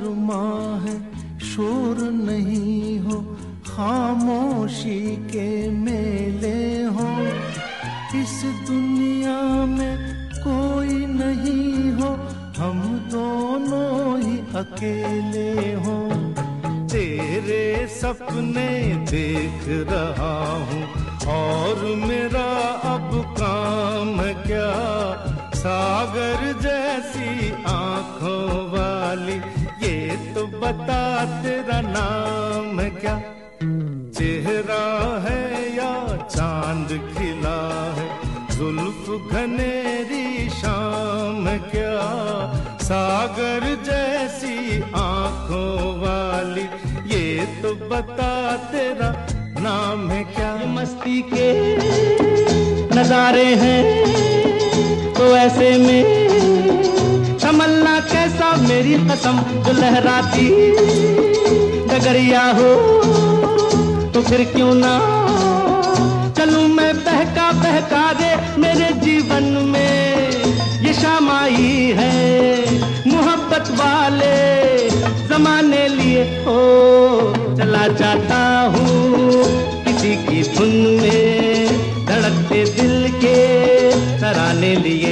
अरमां है शोर नहीं हो, खामोशी के मेले हो। इस दुनिया में कोई नहीं हो, हम दोनों ही अकेले हो। तेरे सपने देख रहा हूँ और मेरा अब काम क्या, सागर जैसी आंखों वाली ये तो बता तेरा नाम क्या। चेहरा है या चांद खिला है, जुल्फ घनेरी शाम क्या, सागर जैसी आंखों वाली ये तो बता तेरा नाम है क्या। ये मस्ती के नजारे हैं तो ऐसे में संभलना कैसा, मेरी कसम जो लहराती डगरिया हो तो फिर क्यों ना चलूं मैं बहका बहका दे। मेरे जीवन में ये शाम आई है मोहब्बत वाले जमाने लिए हो। चला जाता हूँ किसी की धुन में धड़कते दिल के तराने लिए।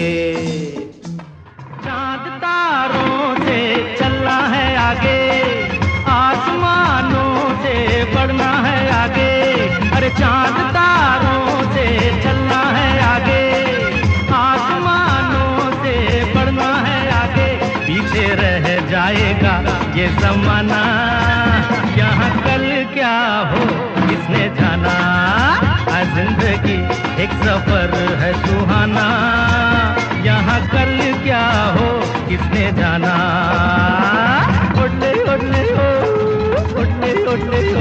चांद तारों से चलना है आगे, आसमानों से बढ़ना है आगे। अरे चांद तारों से चलना है आगे, आसमानों से बढ़ना है आगे। पीछे रह जाएगा ये जमाना, यहाँ कल क्या हो किसने जाना। जिंदगी एक सफर है सुहाना, यहाँ कल क्या हो किसने जाना। उड़ले उड़ले हो, उड़ले उड़ले हो।